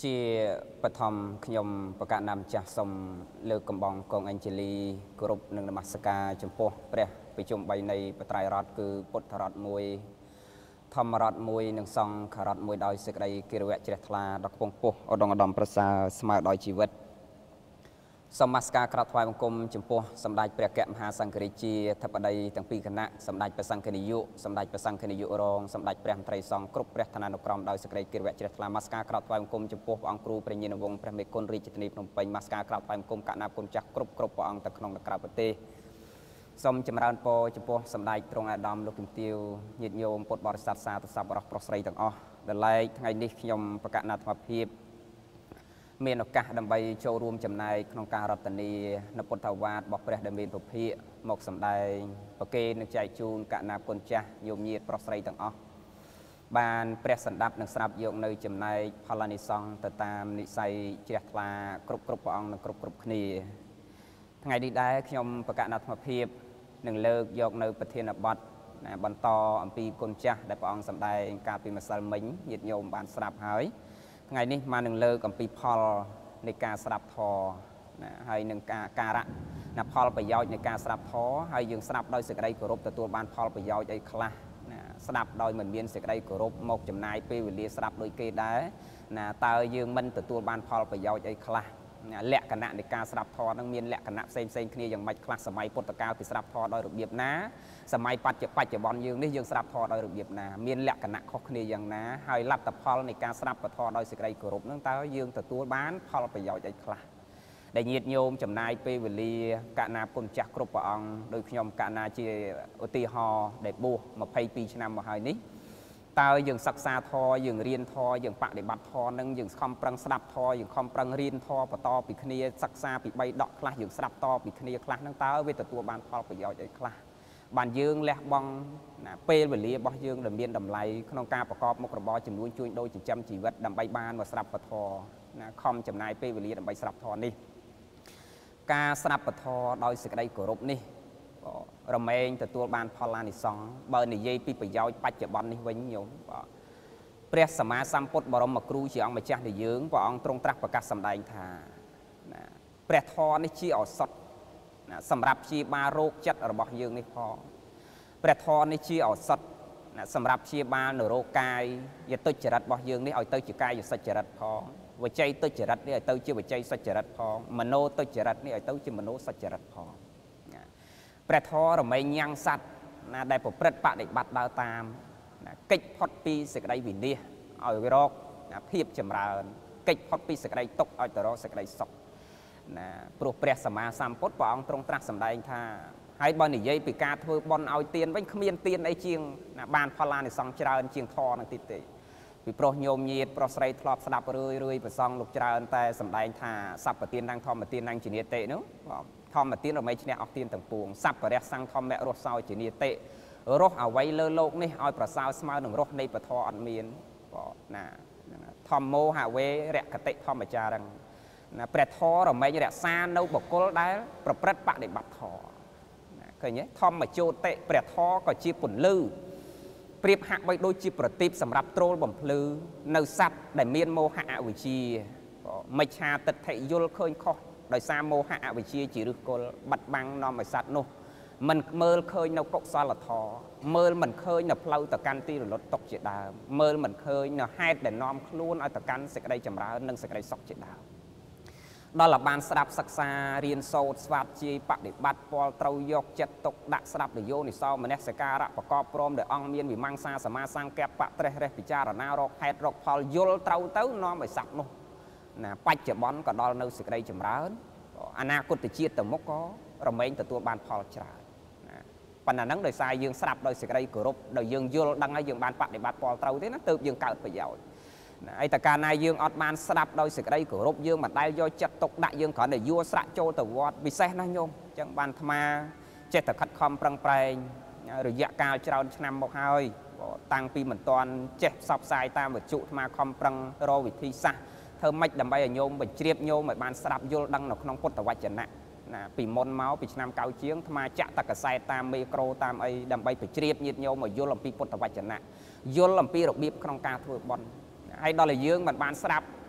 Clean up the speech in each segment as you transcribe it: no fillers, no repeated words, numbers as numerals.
ជាបឋមខ្ញុំប្រកាសនាមចាស់សូមលើកកំបងកងអេនជេលីគោរពនិងនមស្ការចំពោះព្រះប្រជុំ3នៃបត្រៃរដ្ឋគឺពុទ្ធរដ្ឋ1ធម្មរដ្ឋ1និងសង្ឃរដ្ឋ1ដោយសេចក្តីគិរវៈជ្រះថ្លាដល់ខ្ពង់ខ្ពស់ឧត្តមឧត្តមប្រសើរស្មើដោយជីវិតសូមនមស្ការក្រាបថ្វាយបង្គំចំពោះសម្ដេចព្រះកមហាសង្ឃរាជាធិបតីទាំងពីរគណៈសម្ដេចព្រះសង្ឃនាយកសម្ដេចព្រះសង្ឃនាយករងសម្ដេចព្រះមន្ត្រីសង្ឃគ្រប់ព្រះឋានានុក្រមដោយសេចក្តីគិរវៈជ្រះថ្លានមស្ការក្រាបថ្វាយបង្គំចំពោះព្រះអង្គគ្រូព្រះញាណវង្សព្រះមេគុណរាជធានីភ្នំពេញនមស្ការក្រាបថ្វាយបង្គំកណ្ណាគុណចាស់គ្រប់ព្រះអង្គទាំងក្នុងនិងក្រៅប្រទេសសូមចម្រើនពរចំពោះសម្ដេចទ្រង់អាដាមលោកជំទាវញាតិញោមពុទ្ធបរិស័ទសាធុសប្បុរសប្រុសស្រីទាំងអស់ដែលឡែកថ្ងៃនេះខ្ញុំប្រកាសអាត្មាភាពមានឱកាសដើម្បីចូលរួមចំណែកក្នុងការរតនានៅពុទ្ធអាវាទរបស់ព្រះដែលមានពភាកមកសម្ដែងប្រគេននិងចែកជូនកណ្ណាគុណចាស់ញោមញាតិប្រុសស្រីទាំងអស់បានព្រះសន្តាប់និងស្រាប់យកនៅចំណែកផលអានិសង្សទៅតាមនិស័យជ្រះថ្លាគ្រប់ព្រះអង្គនិងគ្រប់គ្នាថ្ងៃនេះដែរខ្ញុំប្រកាសអាត្មាភាពនឹងលើកយកនៅប្រធានបទបន្តអំពីគុណចាស់ដែលព្រះអង្គសម្ដែងកាលពីម្សិលមិញញាតិញោមបានស្រាប់ហើយថ្ងៃនេះមកនឹងលើកអំពីផលនៃការស្ដាប់ធម៌ហើយនឹងការៈផលប្រយោជន៍នៃការស្ដាប់ធម៌ហើយយើងស្ដាប់ដោយសេចក្តីគោរពទទួលបានផលប្រយោជន៍អីខ្លះស្ដាប់ដោយមិនមានសេចក្តីគោរពមកចំណាយពេលវេលាស្ដាប់ដូចគេដែរតើយើងមិនទទួលបានផលប្រយោជន៍អីខ្លះលក្ខណៈនៃការស្ដាប់ធម៌នឹងមានលក្ខណៈផ្សេងគ្នាយ៉ាងម៉េចខ្លះសម័យពុទ្ធកាលពីស្ដាប់ធម៌ដោយរបៀបណាសម័យបច្ចុប្បន្នយើងនេះយើងស្ដាប់ធម៌ដោយរបៀបណាមានលក្ខណៈខុសគ្នាយ៉ាងណាហើយលទ្ធផលនៃការស្ដាប់ពធដោយសេចក្តីគោរពនឹងតើយើងទទួលបានផលប្រយោជន៍អីខ្លះដែលញាតិញោមចំណាយពេលវេលាកណ្ណាគុណចាស់គ្រប់ព្រះអង្គដោយខ្ញុំកណ្ណាជាឧទាហរណ៍ដែលបួស22ឆ្នាំមកហើយនេះតើយើងសិក្សាធម៌យើងរៀនធម៌យើងបដិបត្តិធម៌នឹងយើងខំប្រឹងស្ដាប់ធម៌យើងខំប្រឹងរៀនធម៌បន្តពីគ្នាសិក្សាពី3ដកខ្លះយើងស្ដាប់តពីគ្នាខ្លះនឹងតើវាទទួលបានផលប្រយោជន៍អីខ្លះបានយើងលះបង់ពេលវេលារបស់យើងដែលមានតម្លៃក្នុងការប្រកបមុខរបរចំនួនជួញដូរចិញ្ចឹមជីវិតដើម្បីបានមកស្ដាប់ពធខំចំណាយពេលវេលាដើម្បីស្ដាប់ធម៌នេះការស្ដាប់ពធដោយសេចក្តីគោរពនេះរមែងទទួលបានផលអានិសង្សបើនិយាយពីប្រយោជន៍បច្ចុប្បន្ននេះវិញញោមព្រះសម្មាសម្ពុទ្ធបរមគ្រូជាអង្គម្ចាស់ដែលយើងព្រះអង្គទ្រង់ត្រាស់ប្រកាសសម្ដែងថាព្រះធម៌នេះជាឱសថសម្រាប់ព្យាបាលរោគចិត្តរបស់យើងនេះផងព្រះធម៌នេះជាឱសថសម្រាប់ព្យាបាលនៅរោគកាយយតុចរិតរបស់យើងនេះឲ្យទៅជាកាយសុចរិតផងវចីទុច្ចរិតនេះឲ្យទៅជាវចីសុចរិតផងមโนទុច្ចរិតនេះឲ្យទៅជាមโนសុចរិតផងព្រះធម៌រមែងញ៉ាំងសัตว์ដែលប្រព្រឹត្តបដិបត្តិដើរតាមកិច្ចផុតពីសេចក្តីវិនាសឲ្យរកភាពចម្រើនកិច្ចផុតពីសេចក្តីទុក្ខឲ្យទៅរកសេចក្តីសុខព្រោះព្រះសម្មាសម្ពុទ្ធព្រះអង្គទ្រង់ត្រាស់សម្ដែងថាហើយបើនិយាយពីការធ្វើបុណ្យឲ្យទានវិញគ្មានទានអីជាងបានផលអានិសង្សច្រើនជាងធម៌នឹងទីទេពីព្រោះញោមញាតប្រុសស្រីធ្លាប់ស្ដាប់រឿយព្រះសង្ឃលោកច្រើនតែសម្ដែងថាសព្វទាននឹងធម្មទាននឹងជានិតិនោះធម្មទានរមែងឈ្នះអស់ទានទាំងពួងសព្វរះសង្ឃធម្មរស់សោជានិតិរស់អ្វីលើโลกនេះឲ្យប្រសើរស្មើនឹងរស់នៃពធអត់មានធម្មោហវេរកតិធម្មចារឹងព្រះធម៌រមែងរក្សានៅបុគ្គលដែលប្រព្រឹត្តបដិបត្តិធម៌ឃើញទេធម្មជោតិព្រះធម៌ក៏ជាពន្លឺប្រៀបហាក់បីដូចជាប្រទីបសម្រាប់ត្រូលបំភ្លឺនៅសត្វដែលមានមោហៈអវិជ្ជាមិច្ឆាទិដ្ឋិយល់ឃើញខុសដោយសារមោហៈអវិជ្ជាជាឫសគល់បាត់បាំងនាំឲ្យសត្វនោះមិនមើលឃើញនៅកុសលធម៌មើលមិនឃើញនៅផ្លូវទៅកាន់ទីរលត់ទុកជាដើមមើលមិនឃើញនៅហេតុដែលនាំខ្លួនឲ្យទៅកាន់សេចក្តីចម្រើននិងសេចក្តីសុខជាដើមដល់បានស្ដាប់សិក្សារៀនសូត្រស្វាតជាបដិបត្តិពលត្រូវយកចិត្តទុកដាក់ស្ដាប់នយោនិសោមនសិការៈប្រកបព្រមដោយអង្គមានវិមង្សាសមាសង្កេបបត្រេះរេះពិចារណារកហេតុរកផលយល់ត្រូវទៅនាំឲ្យសត្វនោះបច្ចុប្បន្នក៏ដល់នៅសេចក្តីចម្រើនអនាគតជាតិទៅមុខក៏រមែងទទួលបានផលច្រើនប៉ុន្តែហ្នឹងដោយសារយើងស្ដាប់ដោយសេចក្តីគោរពដោយយើងយល់ដឹងហើយយើងបានបដិបត្តិពលត្រូវទេណាទើបយើងកើតប្រយោជន៍ហើយតែកាលណាយើងអត់បានស្ដាប់ដោយសេចក្តីគោរពយើងមិនដែលយកចិត្តទុកដាក់យើងគ្រាន់តែយួរស្រាក់ចូលទៅវត្តពិសេសណាស់ញោមអញ្ចឹងបានអាត្មាចេះតែខិតខំប្រឹងប្រែងរយៈកាលច្រើនឆ្នាំមកហើយតាំងពីមិនទាន់ចេះផ្សព្វផ្សាយតាមវិទ្យុអាត្មាខំប្រឹងរកវិធីសាស្ត្រធ្វើម៉េចដើម្បីឲ្យញោមបញ្ជ្រាបញោមឲ្យបានស្ដាប់យល់ដឹងនៅក្នុងពុទ្ធវចនៈពីមុនមកពីឆ្នាំ90ជាងអាត្មាចាក់តកសែតតាមមេក្រូតាមអីដើម្បីបញ្ជ្រាបញាតិញោមឲ្យយល់អំពីពុទ្ធវចនៈយល់អំពីរបៀបក្នុងការធ្វើបុណ្យហើយដល់តែយើងមិនបានស្ដាប់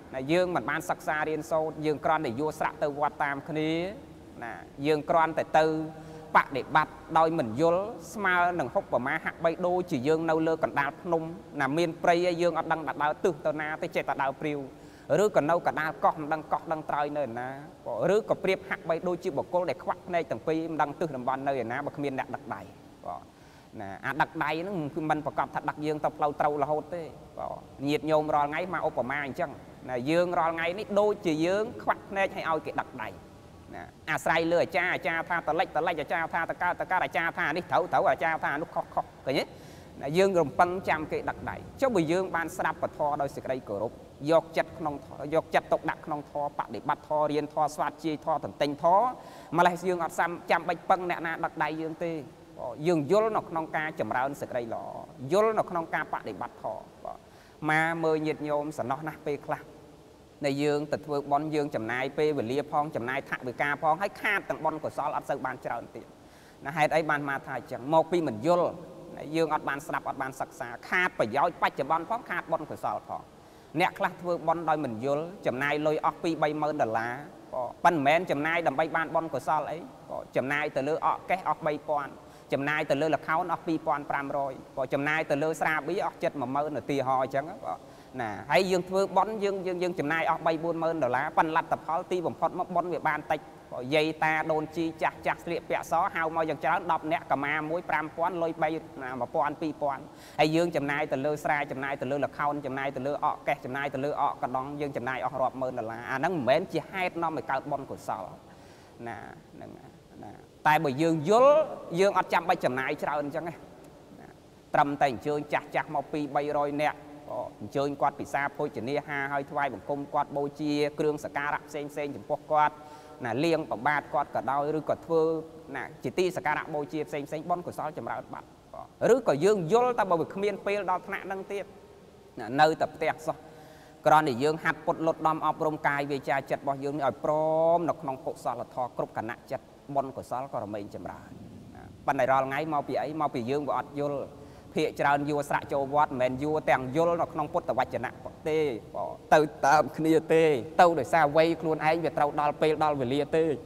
là dương mình ban sắc xa riêng sâu dương con để vua sạ từ vọt tam khní là dương con để từ bạc để bạt đôi mình vô smile đừng hút vào má hạt bay đôi chỉ dương nâu lơ còn đào nung là miền prey dương ở đằng đặt đào từ tờ na tới chạy đào priu rứa còn nâu cả đào cọt đằng trời nơi na rứa còn priệp hạt bay đôi chỉ bọc cô để khoác này từng pi đằng từ đằng ban nơi na bậc miền đặt đầy nè đặt đầy nó mìnhประกอบthật đặt dương tập lâu trâu là hốt thế nhiệt nhôm rồi ngay mà Obama chẳng là dương rồi ngay nít đôi chỉ dương khoác này hay ao cái đặt đầy sai lừa cha tha tờ lệch cha tha tờ ca là cha tha đi thấu là cha tha lúc khóc cái nhé dương gồm phân trăm cái đặc đại cho bởi dương ban sạp và thò đôi sự đây cửa rụp dọc chặt tộc đặc nông thò bạc để bắt thò riêng thò soát chi thò thần tinh thò mà lại dương ọt xăm trăm bạch phân nè na đặc đại dương tê dương vô nó nông ca chầm ra sự đây lọ vô nó nông ca bạc để bắt thò mà mời nhiệt nhôm sẽ nó nát bê khla này dương tịch vượt bón dương chầm nai p về lia phong chầm nai thạ về ca phong hay khát tầng bon của xó ắt sơ ban chờ tiền là hai ấy ban mà thay chẳng một pi mình vô dương ắt ban sập ắt ban sặc sà khát phải giáo bách chầm bon phong khát bon của xó phong nẹt khát vượt bon đôi mình vô chầm nai lôi óc pi bay mơn đờ lá pan mến chầm nai đầm bay ban bon của xó ấy chầm nai từ lư óc cái óc bay pon chầm nai từ lư là khao óc pi pon pram rồi chầm nai từ lư sa bí óc chết mà mơn là tì hò chẳng nè hay dương thưa bón dương chừng nay ở bay buôn mơn đờ lá pan lặt tập pháo ti bầm phật móc bón về ban tách dây ta đồn chi chặt liệp bẹ xó hao mau dần chán đọc nẹt cả ma muối pram pón lôi bay mà pon pi pon hay dương chừng nay từ lơ sai chừng nay từ lơ là khao chừng nay từ lơ ọ kẹt chừng nay từ lơ ọ cả đón dương chừng nay ọ rọp mơn đờ lá nắng mến chỉ hai nó mới cao bon của sò nè tại bởi dương dương ở trăm bay chừng nay trao chẳng nghe trầm tay chơi chặt mau pi bay rồi nẹt chơi quạt bị xa phôi chỉ nia ha hơi thoai bằng công quạt bôi chia kêu sạc ca sen chấm pok quạt là liêng và ba quạt cả đau rồi cả thưa là chỉ ti sạc ca bôi chia sen bon của sáu chấm ra bạn rồi cả dương vô ta bảo việc miên pe đo thạ đăng tiếp nơi tập tẹt sao còn để dương hạt bột lột đom ọp rôm cài về cha chặt bao dương ở prom nó không cột sao là thò cướp cả nặng chặt bon của sáu còn là mình chấm ra ban này rồi ngay mau bị dương và ọt vô phía tràn vua sạ châu vót men vua tàng vô nó không cốt tàu vạch nặng tê từ tạm kia tê tàu để xa quay luôn anh về tàu đal pe đal về lia tê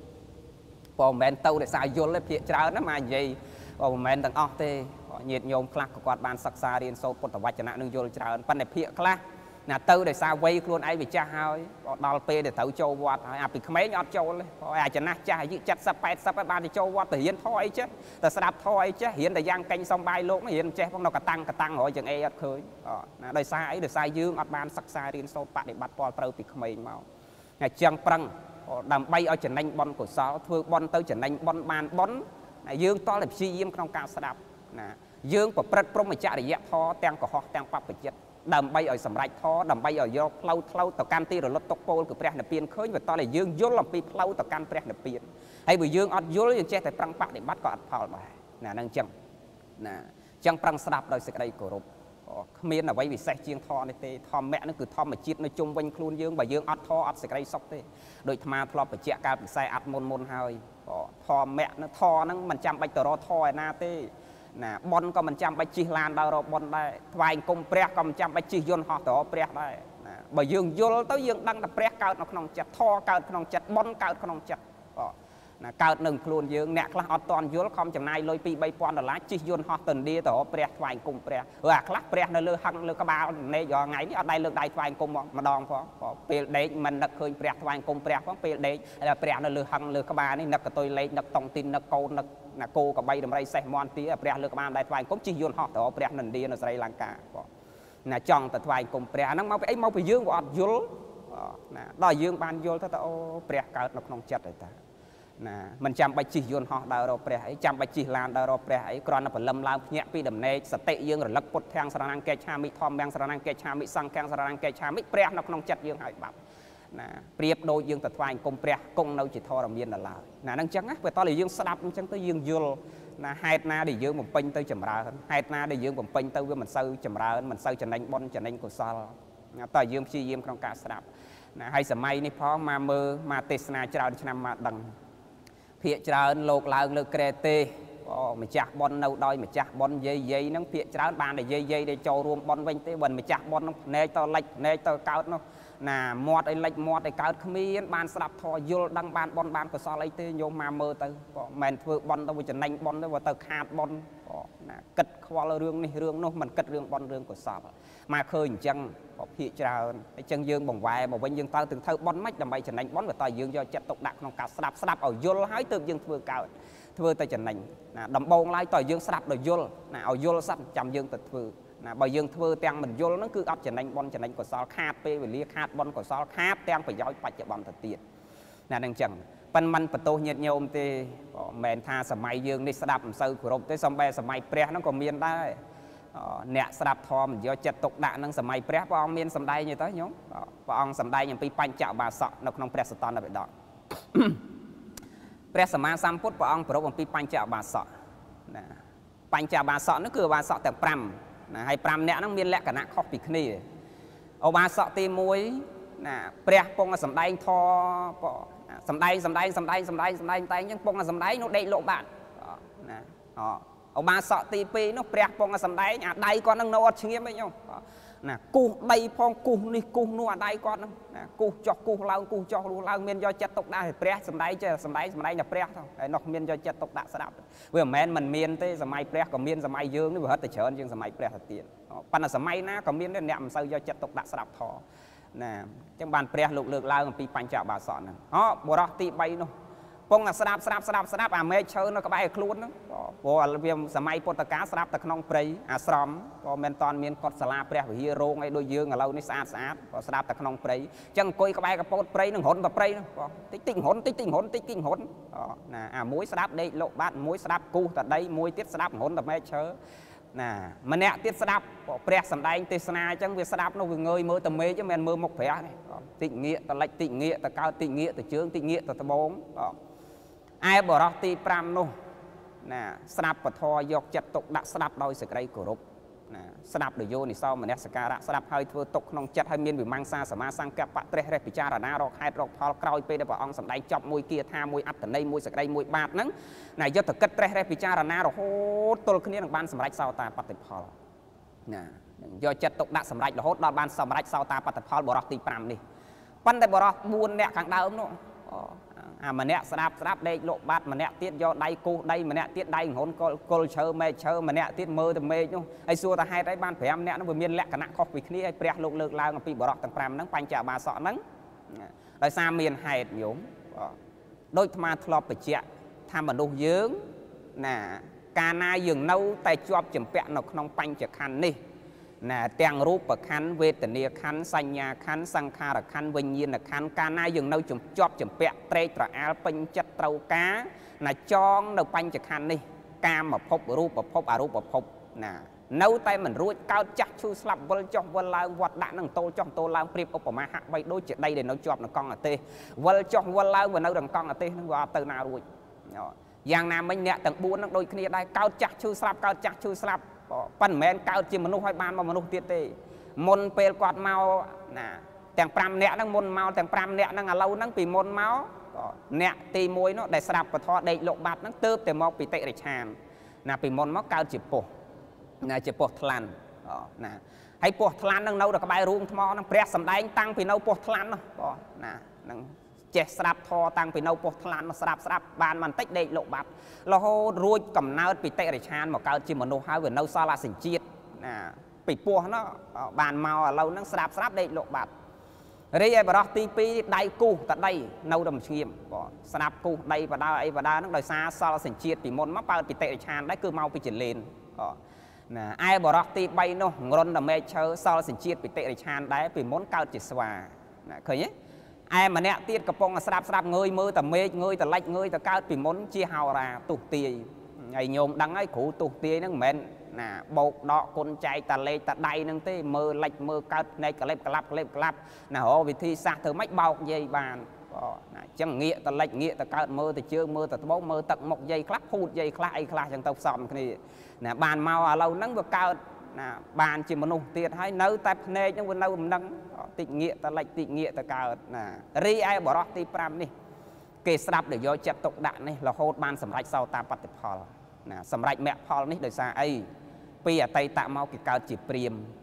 bỏ men tàu để xa vô lên phía tràn nó mà gì bỏ men tầng óc tê nhiệt nhôm khắc của quạt bàn sắc xa điên sâu cốt tàu vạch nặng nương vô tràn ban này phía khắc là tàu để xa quay luôn anh về cha hơi đal pe để tàu châu vót à bị mấy nhọt châu lên à chả nát cha giữ chặt sắp ban thì châu vót thể hiện thôi chứ ta sắp thôi chứ hiện tại giang canh xong bay lúc nó hiện che phong nó cả tăng hỏi chừng e khơi đời xa ấy được sai dương ở ban sắc xa điên sâu bạn để bắt bò trâu bị mấy màu ngày trăng prăng đầm bay ở trần anh bon của sáu thưa bon tới trần anh bon ban bón dương to là chi yếm trong cao sạp dương của prật prom mà cha để dẹp tho tang của họ tang pap chết đầm bay ở sầm rạch tho đầm bay ở vô lâu tàu can ti rồi lót tóc pol của preh nè piên khơi và to là dương vô làm pi lâu tàu can preh nè piên hay bởi dương ọt vô dương che tại prăng bạc để bắt có ọt phò bài nè năng chăng nè chăng prăng sạp đời sực đây của rụp miên là vậy vì xe chiên tho này tê tho mẹ nó cứ tho mà chít nó chung quanh khuôn dương và dương ọt tho ọt sực đây sốc tê đôi tham thọ phải chẹt cao bị xe ọt môn hơi tho mẹ nó tho nó mình chăm bạch tờ ro tho na tê nè bon có mình chăm bạch chi lan đào rồi bon đây vài công preh có mình chăm bạch chi yon họ tỏ preh đây bởi dương vô tới dương đăng tập preh cao nó không chặt tho cao không chặt bon cao không chặt cao nâng khuôn dương nè class toàn vô không chừng này lôi pi bay pon là chi yon họ từng đi tỏ preh vài công preh class preh nó lơ hăng lơ các bao này giờ ngày ở đây lơ đại vài công mà đòn phó pe đấy mình đã khơi preh vài công preh phó pe đấy là preh nó lơ hăng lơ các ba này nặc tôi lấy nặc tòng tin nặc câu nặc là cô có bay đầm ray xe mòn tí preh lơ các bạn đại vài cũng chỉ yon họ tỏ preh nâng đi nó Sri Lanka là chọn tại vài công preh nó mau bị dương của vô đòi dương ban vô thôi tao preh cao nó không chặt rồi ta mình chăm bạch chỉ yon họ đào rồi preh ấy chăm bạch chỉ lan đào rồi preh ấy còn nó phải lâm lao nhẹ pi đầm này sạch tệ dương rồi lắc bột thang sờ năng kê cha mi thom bang sờ năng kê cha mi sang keng sờ năng kê cha mi preh nó không chặt dương hải bạc priệp đôi dương tại vài công preh công đâu chỉ thò làm miên là lao năng trắng á về to là dương sập trắng tới dương vô hai na để dương một pin tới chầm ra hai na để dương một pin tới với mình sâu chầm ra mình sâu chầm đánh bon chầm đánh của sao tại dương chi dương trong cả sập hay sớm mai ní phó mà mơ mà tết na chào đi năm mà đằng phía chào lột lại lơ krete mà chặt bon nâu đôi mà chặt bon dây nó phía chào bàn để dây để cho rùm bon vinh tới bần mà chặt bon này to lệch này to cao nó nà mọt ấy lệch mọt ấy cao khmien ban sập thò yul đăng ban bon ban của sao lấy tê nhôm mà mơ tới mền thưa bon tao với chân nành bon tới và tao khát bon cất khoa rương này rương nó mình cất rương bon rương của sao mà khơi chân thị trào chân dương bồng vài mà bên dương tao từng thâu bon mách làm bay chân nành bon của tao dương do chất tộc đặcក្នុងcả sập ở yul hái từ dương thưa cao thưa tao chân nành đầm bông lái tao dương sập rồi yul ở yul sập chầm dương tao thưa bởi dương thưa tiếng mình yul nó cứ ấp chân nành của sao khát pe về lia khát bon của sao khát tiếng phải giỏi bạch cho bon thật tiền nè đang chẳng panมันประตูnhiệt nhôm thì mền thaสมัยdương đi sập sâu của rộng tới sông bè สมัย ព្រះ nó còn miềnได้แหนสลับทอมเดี๋ยวจะตกด่านนั่งสมัย ព្រះ พระองค์មានសម្ដែងnhư thế nhúng พระองค์សម្ដែងអំពីបញ្ចបាសកនៅក្នុងព្រះសតនបិដកព្រះសម្មាសម្ពុទ្ធព្រះអង្គប្រពអំពីបញ្ចបាសកណាបញ្ចបាសកនោះគឺបាសកទាំង5ណាហើយ5នាក់ហ្នឹងមានលក្ខណៈខុសពីគ្នាឧបាសកទី1ណាព្រះពងសម្ដែងធម៌សម្ដែងតែអញ្ចឹងពងសម្ដែងនោះដេកលោកបានណាឧបាសកទី2នោះព្រះពងសម្ដែងអាដៃគាត់នឹងនៅអត់ឈ្ងៀមអីញោមណាគូសដីផងគូសនេះគូសនោះអាដៃគាត់ហ្នឹងណាគូសចុះគូសឡើងគូសចុះលុះឡើងមានយកចិត្តទុកដាក់ឲ្យព្រះសម្ដែងចេះសម្ដែងតែព្រះទៅហើយនោះមានយកចិត្តទុកដាក់ស្ដាប់វាមិនមែនមានទេសម័យព្រះក៏មានសម័យយើងនេះវាហិតតែច្រើនជាងសម័យព្រះទៅទៀតប៉ុន្តែសម័យណាក៏មានដែរអ្នកមិនសូវយកចិត្តទុកដាក់ស្ដាប់ធម៌ណាអញ្ចឹងបានព្រះលោកលើកឡើងអំពីបញ្ចបាសកហ្នឹងបុរសទី3នោះពងស្ដាប់អាមេឃឈើនៅក្បែរខ្លួនហ្នឹងព្រោះវាសម័យពុទ្ធកាលស្ដាប់តែក្នុងព្រៃអាស្រមក៏មិនតាន់មានកុដិសាលាព្រះវិហាររោងអីដូចយើងឥឡូវនេះស្អាតក៏ស្ដាប់តែក្នុងព្រៃអញ្ចឹងអង្គុយក្បែរកពតព្រៃនឹងរត់ទៅព្រៃហ្នឹងតិចហុនណាអាមួយស្ដាប់ដេកលោកបាត់មួយស្ដាប់គូសតដីមួយទៀតស្ដាប់រត់តែមេឃឈើណាម្នាក់ទៀតស្ដាប់ព្រះសម្ដែងទេសនាអញ្ចឹងវាស្ដាប់នោះវាងើយមើលតែមេឃមិនមែនមើលមុខព្រះនេះតិចងាកតលិចតិចងាកតកើតតិចងាកតជើងតិចងាកតត្បូងឯបរោះទី5នោះណាស្ដាប់ពធយកចិត្តទុកដាក់ស្ដាប់ដោយសេចក្តីគោរពណាស្ដាប់ដោយយោនិសោមនសិការៈស្ដាប់ហើយធ្វើទុកក្នុងចិត្តហើយមានវិមង្សាសមាសង្កប្បត្រេះរេះពិចារណារកហេតុរកផលក្រោយពេលដែលព្រះអង្គសម្ដែងចប់មួយគាថាមួយអត្តន័យមួយសេចក្តីមួយបាតហ្នឹងណាយកទៅគិតត្រេះរេះពិចារណារហូតទល់គ្នានឹងបានសម្រេចសោតាបត្តិផលណាយកចិត្តទុកដាក់សម្រេចរហូតដល់បានសម្រេចសោតាបត្តិផលបរោះទី5នេះប៉ុន្តែបរោះ4នាក់ខាងដើមនោះអាម្នាក់ស្ដាប់ដេកលោកបាត់ម្នាក់ទៀតយកដៃគូសដីម្នាក់ទៀតដៃងុនគល់ឈើមេឃឈើម្នាក់ទៀតមើលតែមេឃនោះហើយសួរថាហេតុអីបាន5នាក់នោះវាមានលក្ខណៈខុសពីគ្នាហើយព្រះលោកលើកឡើងអំពីបរោះទាំង5ហ្នឹងបញ្ចបាសកហ្នឹងដោយសារមានហេតុញោមដូចអាត្មាធ្លាប់បញ្ជាក់ថាមនុស្សយើងណាកាលណាយើងនៅតែជាប់ជំពាក់នៅក្នុងបញ្ចខណ្ឌនេះណាទាំងរូបខណ្ឌវេទនាខណ្ឌសញ្ញាខណ្ឌសង្ខារខណ្ឌវិញ្ញាណខណ្ឌកាលណាយើងនៅជាប់ចម្ពាក់ត្រេកត្រអាលពេញចិត្តត្រូវការណាចងនៅបញ្ចខណ្ឌនេះកាមភពរូបភពអរូបភពណានៅតែមិនរួចកើតចាស់ឈឺស្លាប់វិលចុះវិលឡើងវត្តដាក់នឹងតូលចុះតូលឡើងព្រៀបឧបមាហាក់បីដូចជាដីដែលនៅជាប់នៅកង់អាទេសវិលចុះវិលឡើងវានៅក្នុងកង់អាទេសនឹងវាអត់ទៅណារួចយ៉ាងណាមិញអ្នកទាំង4ហ្នឹងដូចគ្នាដែរកើតចាស់ឈឺស្លាប់កើតចាស់ឈឺស្លាប់ប៉ុន្តែមិនមែនកើតជាមនុស្សឲ្យបានមកមនុស្សទៀតទេមុនពេលគាត់មកណាទាំង5នាក់ហ្នឹងមុនមកទាំង5នាក់ហ្នឹងឥឡូវហ្នឹងពីមុនមកអ្នកទី1នោះដែលស្ដាប់ពធដេកលោកបាត់ហ្នឹងទើបតែមកពីតិរិឆានណាពីមុនមកកើតជាពស់ណាជាពស់ថ្លាន់ណាហើយពស់ថ្លាន់ហ្នឹងនៅដល់ក្បែររូងថ្មហ្នឹងព្រះសម្ដែងតាំងពីនៅពស់ថ្លាន់នោះណាហ្នឹងចេះស្ដាប់ធរតាំងពីនៅពស់ថ្លាន់ស្ដាប់បានបន្តិចដេកលោកបាត់រហូតរួចកំណើតពីតិរិឆានមកកើតជាមនុស្សហើយវានៅសល់អសញ្ជាតិណាពីពស់នោះបានមកឥឡូវហ្នឹងស្ដាប់ដេកលោកបាត់រីឯបរោះទី2ដៃគូសតដីនៅដល់ឈៀមស្ដាប់គូសដីបដាអីបដាហ្នឹងដោយសារសល់សញ្ជាតិពីមុនមកបើពីតិរិឆានដែរគឺមកពីចលេនណាឯបរោះទី3នោះងរុនដល់មេឃឈើសល់សញ្ជាតិពីតិរិឆានដែរពីមុនកើតជាស្វាណាឃើញទេឯម្នាក់ទៀតកំពុងស្ដាប់ងើយមើលតែមេឃងើយតែលិចងើយតែកើតពីមុនជាហោរាទុះទាយហើយញោមដឹងហើយគ្រូទុះទាយហ្នឹងមិនមែនណាបោកដកគុណចែកតាលេខតាដៃហ្នឹងទេមើលលិចមើលកើតភ្នែកក្លេបក្លាប់ណារកវិធីសាស្ត្រធ្វើម៉េចបោកយាយបានណាអញ្ចឹងងាកតាលិចងាកតែកើតមើលតែជើងមើលតែត្បូងមើលទឹកមុខយាយខ្លះភូតយាយខ្លះអីខ្លះអញ្ចឹងទៅផ្សំគ្នាណាបានមកឥឡូវហ្នឹងវាកើតណាបានជាមនុស្សទៀតហើយនៅតែភ្នែកហ្នឹងវានៅមិនដឹងតិចងាកតលិចតិចងាកតកើតណារីឯបរោះទី5នេះគេស្ដាប់ដោយយកចិត្តទុកដាក់នេះរហូតបានសម្រេចសោតាបត្តិផលណាសម្រេចមគ្គផលនេះដោយសារអីពីអតីតមកគេកើតជាព្រាហ្មណ៍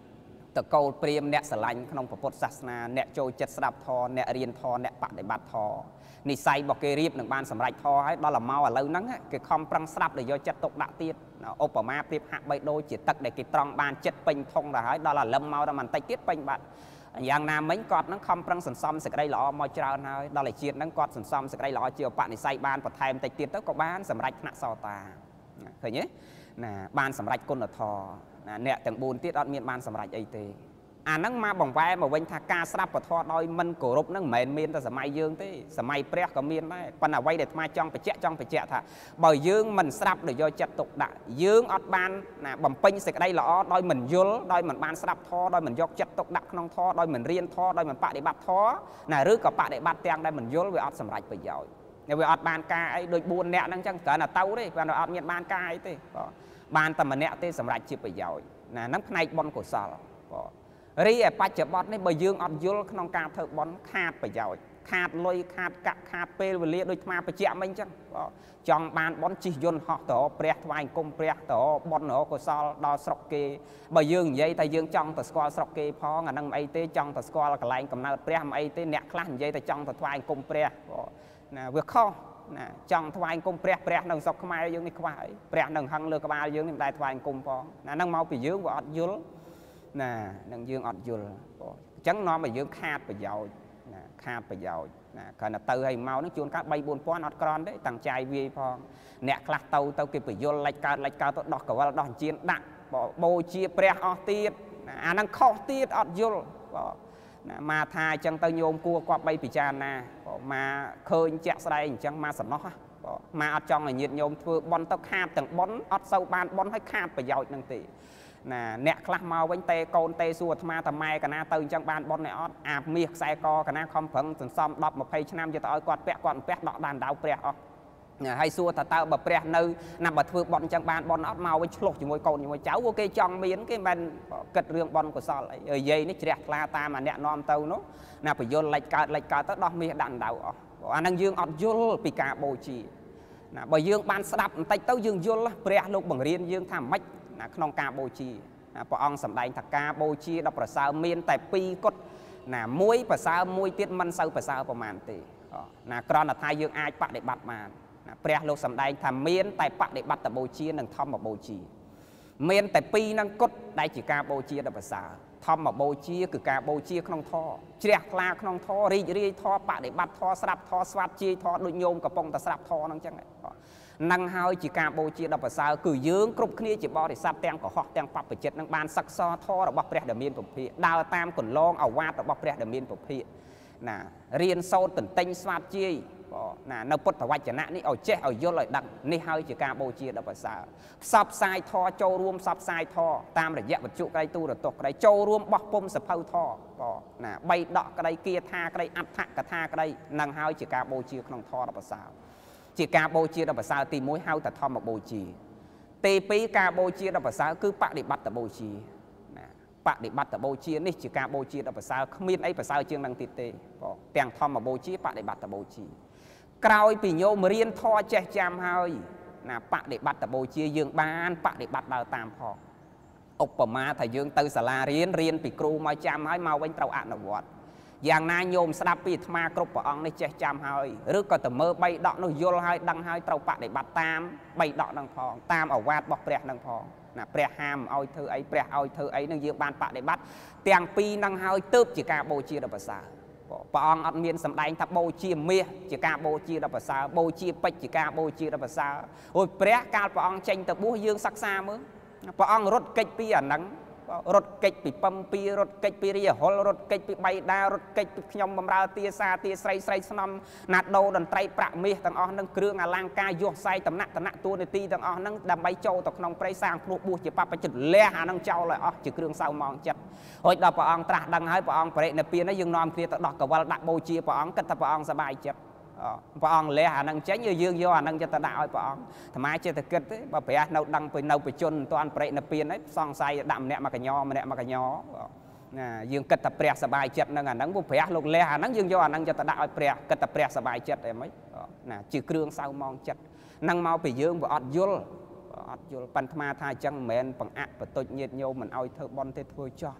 ตะโกลเปรียมเนสลังขนมปปดศาสนาเนโจเจ็ดสดับทอเนเรียนทอเนปฏิบัติทอนิสัยบอกเกรีบหนึ่งบานสำหรับทอให้ดอลลาร์เมาอะไรนั่งเกี่ยวกับปรังสลับเลยโยเจ็ดตกดะตีดโอปมาเปรียบหักใบโดจิตตักเด็กกิตรองบานเจ็ดเป็นทงเลยให้ดอลลาร์เริ่มเมาแต่มันไตติดเป็นบัดอย่างน้ำมิ้งกอดนั่งคำปรังสันซอมสกได้หล่อมอจราให้ดอลลาร์เจียดนั่งกอดสันซอมสกได้หล่อเจียวปะนิสัยบานปะไทยมันไตติดตักก็บานสำหรับหน้าซอตาเคยเนี้ยบานสำหรับก้นทอเนี่ยแต่งบูนติดอดเมียนบานสำหรับไอเตนั่งมาบ่งแวมาเว้นทากาสลับปะทอดอยมันโกรบนั่งเหม็นเมียนแต่สมัยยืงที่สมัยเปรี้ยก็เมียนได้ปัญหาไว้เด็ดมาจ้องไปเจ๊ะท่าบ่อยยืงมันสลับโดยย่อยจัดตกด่ายืงอดบานบ่มปิ้งเสกได้หล่อดอยเหมือนยุลดอยเหมือนบานสลับทอดอยเหมือนยกจัดตกด่าขนมทอดอยเหมือนเรียนทอดอยเหมือนปะเดบัตทอหรือกับปะเดบัตเตียงได้เหมือนยุลเวอดสำหรับประโยชน์ในเวอดบานกายโดยบูนเนี่ยนั่งจังเกิดเต้าได้เวอดเมียนบานกายที่บานแต่มันเนี่ยที่สำหรับชีพประโยชน์น้ำในบอลกุศลรีไอ้ปัจจุบันนี่ใบยืงอดยุลขนมกาเถอะบอลขาดประโยชน์ขาดลอยขาดกะขาดเปลวเลียโดยมาประเจี๊ยมันจังจองบานบอลจียนหอกต่อเปรียทวายกลมเปรียต่อบอลหัวกุศลดอสกเกใบยืงยัยแต่ยืงจองแต่สกอลสกเกพองั้นนั่งไอเต้จองแต่สกอลกระไรกำเนิดเปรียไอเต้เนคลั่นยัยแต่จองแต่ทวายกลมเปรียเวียข้อจองทวายกลมเปรียนั่งสกขมายยืงนี่ควายเปรียนั่งหังเลือกบาลยืงนี่ได้ทวายกลมพอนั่งเมาไปยืงว่าอดยุลนั่งยืงอดยุลจังน้อมไปยืงขาดประโยชน์ขาดประโยชน์ขณะเตยให้เมานั่งชวนcácใบบุญป้อนอดกรอนได้ตั้งใจวีพอเนี่ยคลาเตาเก็บประโยชน์ไล่การตัวดอกกับว่าดอกจีนดักโบจีเปรียออตีดนั่งข้อตีดอดยุลมาทายจังเตยโยมกลัวกว่าใบปิจารณามาเคยแจกสไลด์จังมาสำนอกมาอดจองให้ยืนโยมធ្វើบอลต้องขาดตั้งบอลอดเสาบานบอลให้ขาดประโยชน์นั่งตีเนี่ยคลามาไว้เตะโกนเตะสัวทำไมทำไมกันนะตื่นจังบานบอลในออดอาบมีใส่กอกันนะคอมเพิ่งถึงซ้อมดอกมาเพย์ชนะจะต่อยกอดแปะดอกดานดาวเปรี้ยให้สัวตาเต้าแบบเปรี้ยนึนำบัดฟื้นบอลจังบานบอลออดมาไว้ฉลกอยู่มวยโกนอยู่มวยเจ้าโอเคจังมีนcáiมันเกิดเรื่องบอลก็สอนยัยนี่เจียคลาตามาเนี่ยนอมเต้าเนาะน่ะไปโยนไล่การตั้งดอกมีดันดาวอันนั้นยืงอดยุลปีกาโบจีบ่ยืงบานสลับไต่เต้ายืงยุลเปรี้ยลูกบังเรียนยืงทำไม่ขนมกาโบจีพระองค์สำได้ถักกาโบชีดับประสาเมียนแต่ปีกดมวยประสามวยเตี้ยมันเศร้าประสาประมาณตีกรอนไทยยืงอายปะเด็บัดมาเปรียโลกสำได้ทำเมียนแต่ปะเด็บัดแต่โบชีนั่งทอมมาโบชีเมียนแต่ปีนั่งกดได้จีกาโบชีดับประสาทอมมาโบชีคือกาโบชีขนมท่อเจียกลาขนมท่อรีท่อปะเด็บัดท่อสลับท่อสวัสดีท่อดุโยมกับปงแต่สลับท่อนั่งจังไงนั่งหายจีกาโบจีดับประสาคือยืงกรุบขี้จีบอริสับแตงก็หอกแตงปับไปเจ็ดนั่งบานซักซ้อท่อระบบเปรี้ยเดมีนปุพีดาวตามขนลองเอาวาดระบบเปรี้ยเดมีนปุพีเรียนโซตื่นเต้นสวัสดีในพุทธวจนะนี่เอาเจ๊เอาโยเลยดังนี่หายจีกาโบจีดับประสาซับไซท่อโจรวมซับไซท่อตามระยะบรรจุไกลตู้ระตกไกลโจรวมบอกปุ่มสะเพาท่อใบดอกไกลเกียร์ท่าไกลอัฐกระท่าไกลนั่งหายจีกาโบจีขนมท่อดับประสาจีกาโบจีดับประสาตีมวยเฮาแต่ทอมมาโบจีตีปีกาโบจีดับประสาคือปะดิบัตแต่โบจีปะดิบัตแต่โบจีนี่จีกาโบจีดับประสาขมิ้นไอ้ประสาเชียงนังติเตแตงทอมมาโบจีปะดิบัตแต่โบจีกล่าวปีโยมเรียนทอแจกจำเฮาปะดิบัตแต่โบจียืงบ้านปะดิบัตดาวตามพออุปมาถ้ายืงตือสลาเรียนปีครูมาจำให้มาเว้นเตาอ่านวัดอย่างนายโยมสลับปีธมากรุบปองในเจจำให้หรือก็แต่เมื่อใบดอกนยลให้ดังให้เตาปะได้บัดตามใบดอกดังพองตามเอาวาดบอกเปรียดังพองเปรียหามเอาเธอไอเปรียเอาเธอไอนั่งยืมบานปะได้บัดเตียงปีดังให้ตึบจีกาโบจีดับภาษาปองอัดเมียนสำได้ทับโบจีเมียจีกาโบจีดับภาษาโบจีเป็ดจีกาโบจีดับภาษาโอ้ยเปรียการปองเจงตะบูยืงซักซามือปองรถเกจปีอันนั้นรถเกจปีปั๊มปีรถเกจปีเรียหอลรถเกจปีใบดารถเกจปีขยมบำราเตียซาเตียใส่สนมนัดโดดนไตรประเมียต่างอ๋อนั่งเครื่องอลังกายโยกใส่ตำหนักตัวในตีต่างอ๋อนั่งดำใบโจตกนองไปสร้างพลุบูจีปั๊บไปจุดเลี้ยหานั่งเจ้าเลยอ๋อจีเครื่องเศร้ามองจัดโอ้ยดาวปองตราดังให้ปองไปในปีนั้นยังนอนเคลียร์ตดอกกับว่าดักโบจีปองก็แต่ปองสบายจัดปองเลี้ยหานั่งเจ๊ยืงโยหานั่งจะตะดาวปองทำไมเจตเกิดบ่เปียเราดังไปจนตัวอันไปในปีนั้นซองใส่ดำเนี่ยมากระยอมาเนี่ยมากระยอยืงกึศแต่เปรียสบายจัดนั่งนั่งบุเปียลงเลี้ยหานั่งยืงโยหานั่งจะตะดาวเปรียกึศแต่เปรียสบายจัดได้ไหมจีเครื่องเศร้ามองจัดนั่งเมาไปยืงบ่อดยุลปันธมาทายจังเหม็นปังอะประตูเงียบโยมันเอาเธอบอลเททั่วจ่อ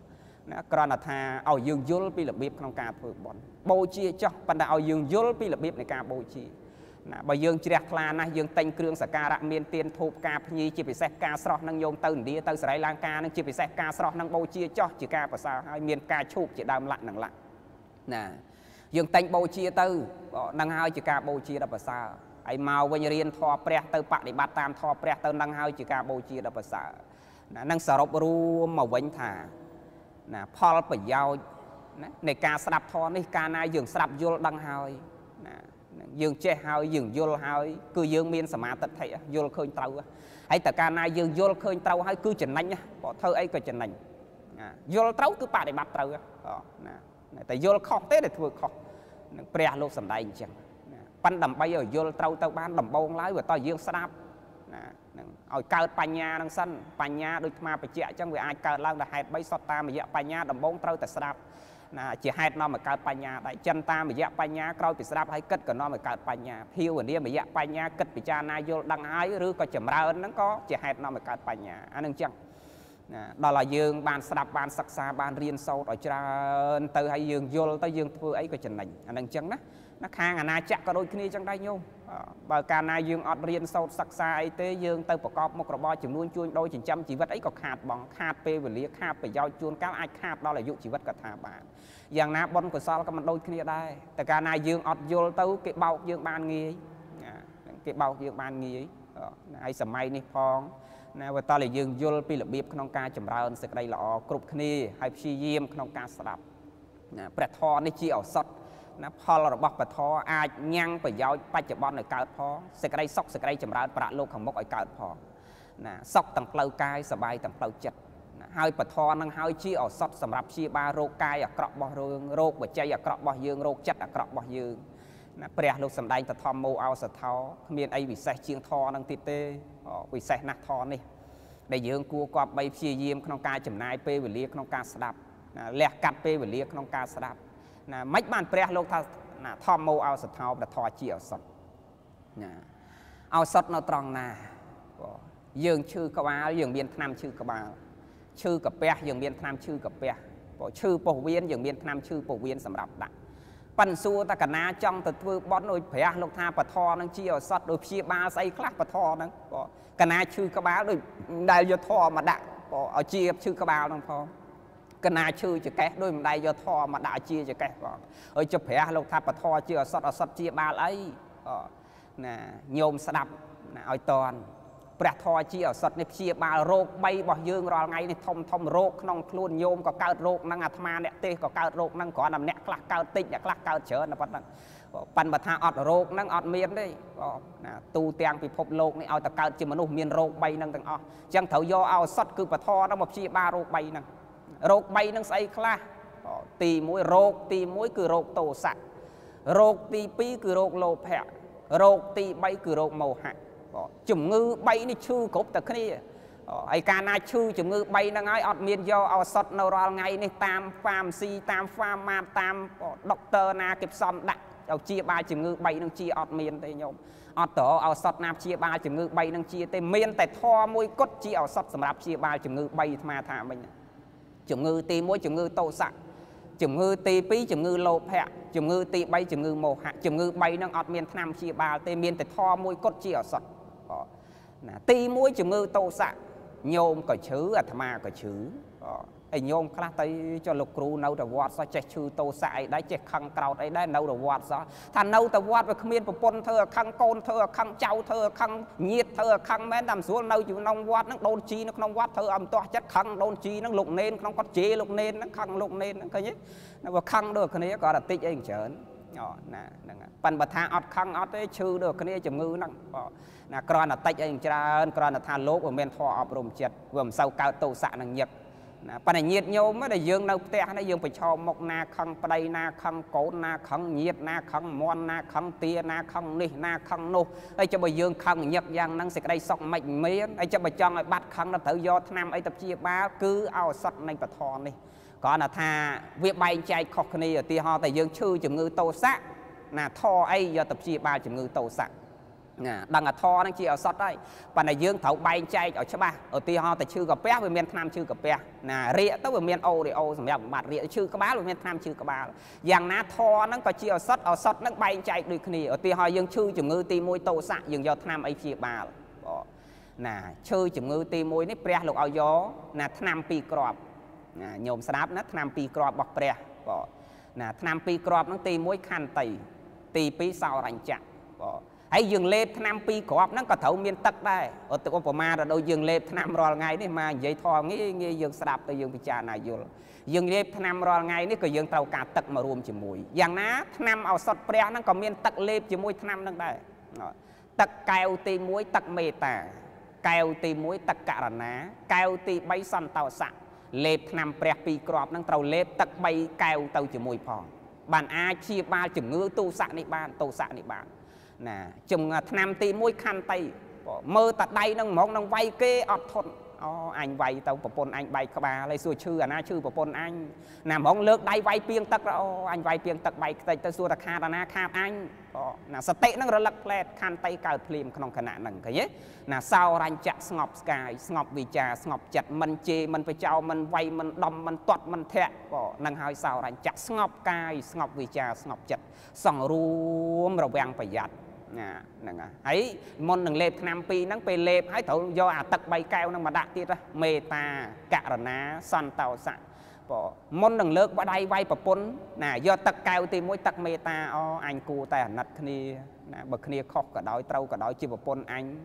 ក្រណថាឲ្យយើងយល់ពីរបៀបក្នុងការធ្វើបុណ្យបូជាចោះប៉ុន្តែឲ្យយើងយល់ពីរបៀបនៃការបូជាណាបើយើងជ្រះថ្លាណាស់យើងតែងគ្រឿងសក្ការៈមានទៀនធូបការភ្ញីជាពិសេសការស្រស់នឹងយោមទៅឥណ្ឌាទៅស្រីលង្កានឹងជាពិសេសការស្រស់នឹងបូជាចោះជាការប្រសើរហើយមានការឈូកជាដើមលក្ខនឹងលក្ខណាយើងតែងបូជាទៅនឹងហើយជាការបូជាដល់ប្រសើរហើយមកវិញរៀនធម៌ព្រះទៅបដិបត្តិតាមធម៌ព្រះទៅនឹងហើយជាការបូជាដល់ប្រសើរណានឹងសរុបរួមមកវិញថាណាផលប្រយោជន៍ណានៃការស្ដាប់ធម៌នេះកាលណាយើងស្ដាប់យល់ដឹងហើយណាយើងចេះហើយយើងយល់ហើយគឺយើងមានសមាធិដ្ឋិយល់ឃើញត្រូវហើយតែកាលណាយើងយល់ឃើញត្រូវហើយគឺចំណេញបើធ្វើអីក៏ចំណេញយល់ត្រូវគឺបដិបត្តិត្រូវណាតែយល់ខុសទេតែធ្វើខុសនឹងព្រះលោកសំដែងអញ្ចឹងប៉ុន្តែដើម្បីឲ្យយល់ត្រូវទៅបានដំបងឡើយបើតើយើងស្ដាប់ណានឹងឲ្យកើតបញ្ញានឹងសិនបញ្ញាដូចអាបច្ចៈអញ្ចឹងវាអាចកើតឡើងដោយហេតុ3សុទ្ធតាមរយៈបញ្ញាដំបងត្រូវតែស្ដាប់ណាជាហេតុនាំឲ្យកើតបញ្ញាដែរចិនតាមរយៈបញ្ញាក្រោយពីស្ដាប់ហើយគិតក៏នាំឲ្យកើតបញ្ញាភាវនាមរយៈបញ្ញាគិតពិចារណាយល់ដឹងហើយឬក៏ចម្រើនហ្នឹងក៏ជាហេតុនាំឲ្យកើតបញ្ញាអានឹងអញ្ចឹងណាដល់ឲ្យយើងបានស្ដាប់បានសិក្សាបានរៀនសូត្រឲ្យច្រើនទៅហើយយើងយល់ទៅយើងធ្វើអីក៏ចំណេញអានឹងអញ្ចឹងណាខាងអាណាចក្រក៏ដូចគ្នាអញ្ចឹងដែរញោមបើកាលណាយើងអត់រៀនសូត្រសិក្សាអីទេយើងទៅប្រកបមុខរបរចំនួនជួញដូរចិញ្ចឹមជីវិតអីក៏ខាតបង់ខាតពេលវេលាខាតប្រយោជន៍ជួនកាលអាចខាតដល់អាយុជីវិតក៏ថាបានយ៉ាងណាបុណ្យកុសលក៏មិនដូចគ្នាដែរតែកាលណាយើងអត់យល់ទៅគេបោកយើងបានងាយគេបោកយើងបានងាយហើយសម័យនេះផងណាបើតើយើងយល់ពីរបៀបក្នុងការចម្រើនសេចក្តីល្អគ្រប់គ្នាហើយព្យាយាមក្នុងការស្ដាប់ណាព្រះធម៌នេះជាឱសថណាផលរបស់ពធអាចញ៉ាំងប្រយោជន៍បច្ចុប្បន្នឲ្យកើតផងសេចក្តីសុខសេចក្តីចម្រើនប្រាក់លោកខាងមុខឲ្យកើតផងណាសុខទាំងផ្លូវកាយសบายទាំងផ្លូវចិត្តណាហើយពធនឹងហើយជាឱសថសម្រាប់ព្យាបាលរោគកាយអាក្រក់របស់យើងរោគបច្ច័យអាក្រក់របស់យើងរោគចិត្តអាក្រក់របស់យើងណាព្រះលោកសម្ដែងតធម្មោឱសថោគ្មានអីវិសេសជាងធម៌នឹងទៀតទេវិសេសណាស់ធម៌នេះដែលយើងគួរគប្បីព្យាយាមក្នុងការចំណាយពេលវេលាក្នុងការស្ដាប់ណាលះកាត់ពេលវេលាក្នុងការស្ដាប់ណាមិនបានព្រះលោកថាណាធម្មោឱសថោព្រះធម៌ជាឱសថណាឱសថនៅត្រង់ណាយើងឈឺក្បាលយើងមានថ្នាំឈឺក្បាលឈឺកាពះយើងមានថ្នាំឈឺកាពះឈឺពោះវៀនយើងមានថ្នាំឈឺពោះវៀនសម្រាប់ដាក់ប៉ិនសួរតកណាចង់ទៅធ្វើបន់ដោយព្រះលោកថាពធនឹងជាឱសថដោយព្យាបាលស្អីខ្លះពធហ្នឹងកណាឈឺក្បាលដូចដែលយកធម៌មកដាក់ឲ្យជាឈឺក្បាលហ្នឹងផងកណាឈឺចកេះដោយមិនដែលយកធម៌មកដាក់ជាចកេះផងឲ្យចុះព្រះលោកថាពធជាឱសថជាបាលអីណាញោមស្ដាប់ណាឲ្យតន់ព្រះធម៌ជាឱសថនេះព្យាបាលរោគ3របស់យើងរាល់ថ្ងៃនេះធំរោគក្នុងខ្លួនញោមក៏កើតរោគហ្នឹងអាត្មាអ្នកទេសក៏កើតរោគហ្នឹងគ្រាន់តែអ្នកខ្លះកើតតិចអ្នកខ្លះកើតច្រើនប៉ុណ្ណឹងប៉ិនបើថាអត់រោគហ្នឹងអត់មានទេណាទូទាំងពិភពលោកនេះឲ្យតែកើតជាមនុស្សមានរោគ3ហ្នឹងទាំងអស់អញ្ចឹងត្រូវយកឱសថគឺពធហ្នឹងមកព្យាបាលរោគ3ហ្នឹងរោគ3ហ្នឹងស្អីខ្លះទី1រោគទី1គឺរោគទោសៈរោគទី2គឺរោគលោភៈរោគទី3គឺរោគមោហៈជំងឺ3នេះឈឺគ្រប់តែគ្នាហើយកាលណាឈឺជំងឺ3ហ្នឹងហើយអត់មានយកឱសថនៅរាល់ថ្ងៃនេះតាមហ្វាមស៊ីតាមហ្វាម៉ាតតាមដុកទ័រណាគេផ្សំដាក់ឲ្យជាបាលជំងឺ3ហ្នឹងជាអត់មានទេញោមអត់តឱសថណាព្យាបាលជំងឺ3ហ្នឹងជាទេមានតែធម៌មួយគត់ជាឱសថសម្រាប់ព្យាបាលជំងឺ3អាត្មាថាមិញជំងឺទី1ជំងឺទោសៈជំងឺទី2ជំងឺលោភៈជំងឺទី3ជំងឺមោហៈជំងឺ3ហ្នឹងអត់មានថ្នាំព្យាបាលទេមានតែធម៌មួយគត់ជាឱសថណាទី1ជំងឺទោសៈញោមក៏ឈឺអាត្មាក៏ឈឺហើយញោមខ្លះទៅចុះលោកគ្រូនៅតែវត្តសោះចេះឈឺទោសៈអីដែរចេះខឹងក្រោតអីដែរនៅតែវត្តសោះថានៅតែវត្តវាគ្មានប្រពន្ធធ្វើឲ្យខឹងកូនធ្វើឲ្យខឹងចៅធ្វើឲ្យខឹងញាតិធ្វើឲ្យខឹងមែនតាមស្រួលនៅក្នុងវត្តហ្នឹងដូនជីនៅក្នុងវត្តធ្វើឲ្យមិនទាស់ចិត្តខឹងដូនជីហ្នឹងលោកនេនក្នុងគាត់ជេរលោកនេនហ្នឹងខឹងលោកនេនហ្នឹងឃើញទេបើខឹងដូចគ្នាក៏តែតិចអីច្រើនណាហ្នឹងប៉ិនបើថាអត់ខឹងអត់ទេឈឺដូចគ្នាជំងឺហ្នឹងណាគ្រាន់តែតិចអីច្រើនគ្រាន់តែថាលោកវាមានធម៌អប់រំចិត្តវាមិនសូវកើតទោសៈនឹងញឹកណាប៉ុន្តែញាតិញោមដែលយើងនៅផ្ទះនេះយើងប្រឈមមុខណាខឹងប្តីណាខឹងកូនណាខឹងញាតិណាខឹងមន់ណាខឹងទាណាខឹងនេះណាខឹងនោះហើយចាំបើយើងខឹងញឹកយ៉ាងហ្នឹងសេចក្តីសុខមិនមានហើយចាំបើចង់ឲ្យបាត់ខឹងទៅត្រូវយកថ្នាំអីទៅព្យាបាលគឺឱសថនៃពធនេះគ្រាន់តែថាវាបែងចែកខុសគ្នាឧទាហរណ៍តែយើងឈឺជំងឺទោសៈណាធអីយកទៅព្យាបាលជំងឺទោសៈ đằng thò năng chỉ ở sót đấy và này dương thấu bay chay ở chấp ba ở ti ho tại chư cà pé với miền nam chư cà pé rịa tới với miền âu để âu sầm dập bạt rịa chư cà bá với miền nam chư cà bá dạng ná thò năng có chỉ ở sót năng bay chay đôi khi ở ti ho dương chư chủng ngư ti môi tô sạ dương do nam ấy chia ba chư chủng ngư ti môi nếp pre lục ao gió nam pi crop nhôm sáp nát nam pi crop bọc pre nam pi crop năng ti môi khăn tì pi sao rành chặt hãy dừng lên năm pi cọp nó có thấu miên tắc đây ở từ ông ma là đâu dừng lên năm rồi ngày này mà vậy thò nghĩ dừng sạp từ dừng picha này dừng lên năm rồi ngày này có dừng tàu cả tắc mà rùm chỉ mùi dạng ná năm ao sọt pre nó có miên tắc lên chỉ mùi năm đang đây tắc keo tì muối tắc mê tà keo tì muối tắc cả ná keo tì bay săn tàu sạ lên năm pre pi cọp nó tàu lên tắc bay keo tàu chỉ mùi phò bạn ai chia ba chừng ngư tu sạ này bạn chừng năm ti môi khăn tay mơ tạt đây nâng mong nâng vay kê ọt thôn anh vay tao bồn anh bay các bà lấy xua chư na chư bồn anh nằm mong lược đây vay piêng tắc anh vay piêng tắc bay tay xua tạc khát na khát anh sạ tệ nâng lật lẹt khăn tay cào phim không khả năng nâng cái nhé sao ranh chặt ngọc sky ngọc vì trà ngọc chặt mình chê mình phải trao mình vay mình đâm mình toát mình thẹn nâng hai sao ranh chặt ngọc cài ngọc vì trà ngọc chặt sòng ruộng rồi vàng phải giặt ấy môn đừng lệp năm pi nắng pe lệp hãy thấu do tật bay keo năng mà đạt tiết ra mê ta cả rồi ná săn tàu sạ môn đừng lược vào đây vay bồn do tật keo thì mỗi tật mê ta anh cu ta nặt kia bậc kia khóc cả đói trâu cả đói chỉ bồn anh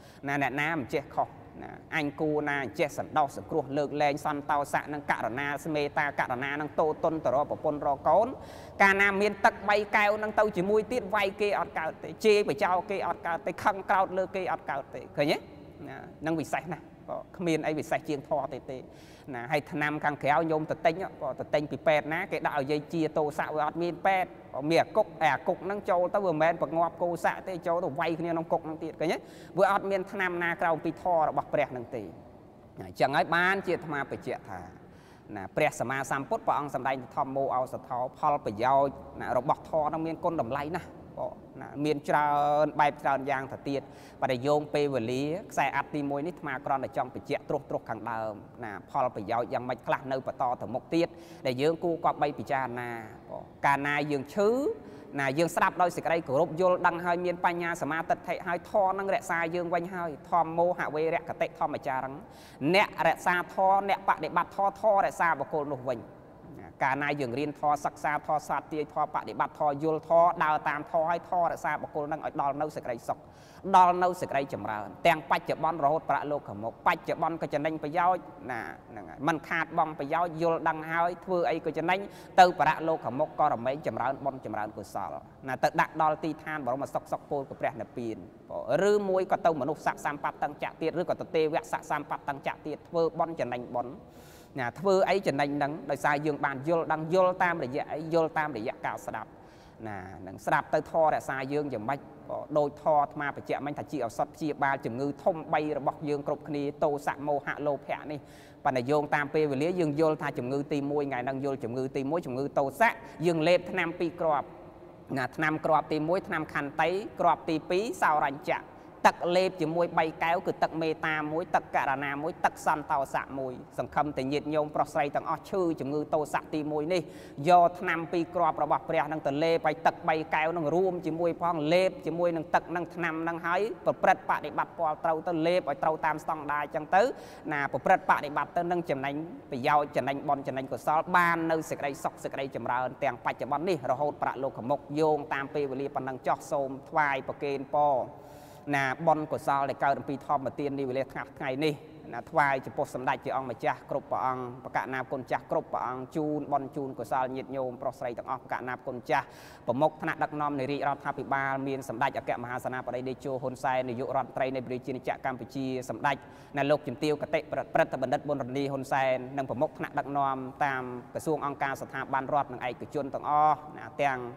nè nam chết khóc anh cu na chết sẵn đau sẵn cua lược lên săn tàu sạ năng cả rồi ná mê ta cả rồi ná năng tô tôn tờ bồn rò cốn cả nam miền tắc bay keo năng tàu chỉ mùi tiết vay kê ọt cao tệ chê phải trao kê ọt cao tệ khăn cao lơ kê ọt cao tệ khởi nhé năng bị sạch này miền ấy bị sạch chiên thò tệ tệ hay nam càng kéo nhôm tật tinh bị pet ná cái đạo dây chia tô xạo với ọt miền pet mía cục năng châu tao vừa men bậc ngọt cô xạ tê châu tao vay kia năng cục năng tiệt khởi nhé vừa ọt miền nam na cao bị thò bọc bẹt năng tì chẳng ấy ban chia tham phải chia thàព្រះសម្មាសម្ពុទ្ធព្រះអង្គសម្ដែងធម្មោអោសថោផលប្រយោជន៍របស់ធម៌នឹងមានគុណតម្លៃណាស់មានច្រើនបែបច្រើនយ៉ាងទៅទៀតបរិយោងពេលវេលាខ្សែអត្តទី1នេះអាត្មាគ្រាន់តែចង់បញ្ជាក់ត្រុសខាងដើមផលប្រយោជន៍យ៉ាងម៉េចខ្លះនៅបន្តទៅមុខទៀតដែលយើងគួរគប្បីពិចារណាកាលណាយើងឈឺយើងស្ដាប់ដោយសេចក្តីគោរពយល់ដឹងហើយមានបញ្ញាសមាធិហើយធម៌នឹងរក្សាយើងវិញហើយធម្មមោហវេរកតិធម្មចារឹងអ្នករក្សាធម៌អ្នកបដិបត្តិធម៌រក្សាបុគ្គលនោះវិញកាលណាយើងរៀនធម៌សិក្សាធម៌សាស្ត្រាធម៌បដិបត្តិធម៌យល់ធម៌ដើរតាមធម៌ហើយធម៌រក្សាបុគ្គលនឹងឲ្យដល់នៅសេចក្តីសុខដល់នៅសេចក្តីចម្រើនទាំងបច្ចុប្បន្នរហូតប្រាក់លោកខាងមុខបច្ចុប្បន្នក៏ចំណេញប្រយោជន៍ហ្នឹងហើយមិនខាតបង់ប្រយោជន៍យល់ដឹងហើយធ្វើអីក៏ចំណេញទៅប្រាក់លោកខាងមុខក៏រមែងចម្រើនបុណ្យចម្រើនកុសលទៅដាក់ដល់ទីឋានបរមសុខពលcủaព្រះនិព្វានឬមួយក៏ទៅមនុស្សស័ក្តិសម្បត្តិតੰចាក់ទៀតឬក៏ទៅទេវៈស័ក្តិសម្បត្តិតੰចាក់ទៀតធ្វើបុណ្យចំណេញបុណ្យធ្វើអីចំណេញហ្នឹងដោយសារយើងបានយល់ដឹងយល់តាមរយៈអីយល់តាមរយៈការស្ដាប់នឹងស្ដាប់ទៅធម៌រក្សាយើងយ៉ាងម៉េចដោយធម៌អាត្មាបញ្ជាក់មិញថាជាឱសថព្យាបាលជំងឺធំ3របស់យើងគ្រប់គ្នាតោសៈមោហៈលោភៈនេះបណ្ណយោងតាមពេលវេលាយើងយល់ថាជំងឺទី1ថ្ងៃហ្នឹងយល់ជំងឺទី1ជំងឺតោសៈយើងលេបថ្នាំ2គ្រាប់ថ្នាំគ្រាប់ទី1ថ្នាំខន្តីគ្រាប់ទី2សោរញ្ចៈទឹកលេបជាមួយ3កែវគឺទឹកមេតា1ទឹកករណា1ទឹកសន្តោសៈ1សង្ឃឹមតែញាតិញោមប្រុសស្រីទាំងអស់ឈឺជំងឺតោសៈទី1នេះយកថ្នាំ2គ្រាប់របស់ព្រះនឹងទៅលេបឲ្យទឹក3កែវនឹងរួមជាមួយផងលេបជាមួយនឹងទឹកនឹងថ្នាំនឹងហើយប្រព្រឹត្តបដិបត្តិពលត្រូវទៅលេបឲ្យត្រូវតាមស្តង់ដារអញ្ចឹងទៅប្រព្រឹត្តបដិបត្តិទៅនឹងចំណេញប្រយោជន៍ចំណេញបុណ្យចំណេញកុសលបាននៅសេចក្តីសុខសេចក្តីចម្រើនទាំងបច្ចុប្បន្ននេះរហូតប្រាក់លោកខាងមុខយោងតាមពេលវេលាប៉ុណ្ណឹងចោះសូមថ្វាយប្រគេនពរបុណ្យកុសលដែលកើតអំពីធម្មទាននេះវេលាថ្ងៃនេះថ្វាយចំពោះសម្ដេចជាអង្គម្ចាស់គ្រប់ព្រះអង្គបកណាគុណចាស់គ្រប់ព្រះអង្គជូនបុណ្យជូនកុសលញាតិញោមប្រុសស្រីទាំងអស់បកណាគុណចាស់ប្រមុខថ្នាក់ដឹកនាំនៃរាជរដ្ឋាភិបាលមានសម្ដេចអគ្គមហាសេនាបតីតេជោហ៊ុនសែននាយករដ្ឋមន្ត្រីនៃព្រះរាជាណាចក្រកម្ពុជាសម្ដេចលោកជំទាវកតិព្រឹទ្ធបណ្ឌិតប៊ុនរនីហ៊ុនសែននិងប្រមុខថ្នាក់ដឹកនាំតាមក្រសួងអង្គការស្ថាប័នរដ្ឋនិងឯកជនទាំងអស់ទាំង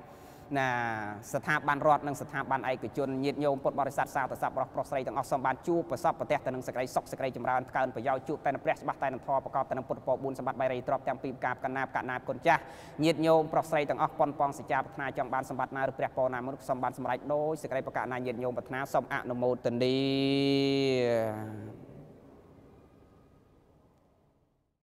ណាស្ថាប័នរដ្ឋនិងស្ថាប័នឯកជនញាតិញោមពុទ្ធបរិស័ទសាធុស័ព្ទប្រុសស្រីទាំងអស់សូមបានជួបប្រសពប្រទះទៅនឹងសេចក្តីសុខសេចក្តីចម្រើនកើនប្រយោជន៍ជួបតែនឹងព្រះច្បាស់តែនឹងធម៌ប្រកបទៅនឹងពុទ្ធពរ4សម្បត្តិ3រីទ្រព្យទាំងពីរប្រការកណ្ណាបកណ្ណាបគុណចាស់ញាតិញោមប្រុសស្រីទាំងអស់ប៉ុនប៉ងសច្ចាប្រាថ្នាចង់បានសម្បត្តិណាឬព្រះពរណាមួយសូមបានសម្រេចដោយសេចក្តីប្រកាសណាញាតិញោមប្រាថ្នាសូមអនុមោទនា